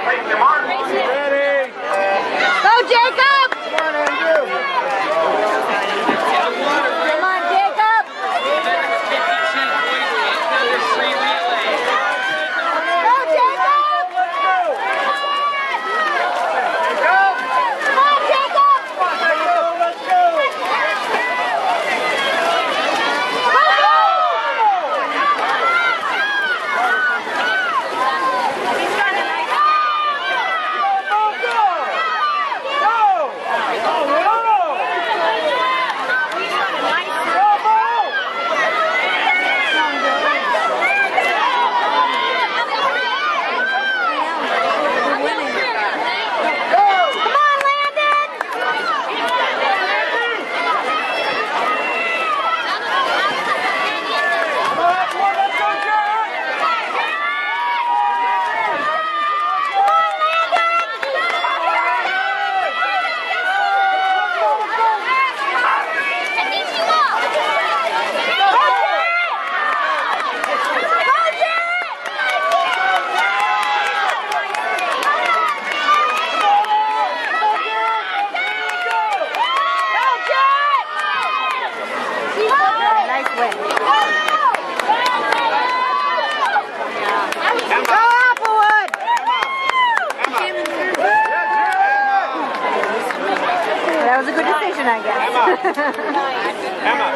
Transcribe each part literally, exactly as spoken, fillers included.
That was a good decision, I guess. Emma.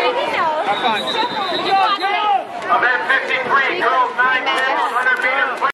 Emma. Have fun. Event fifty-three, girls nine ten, one hundred meters.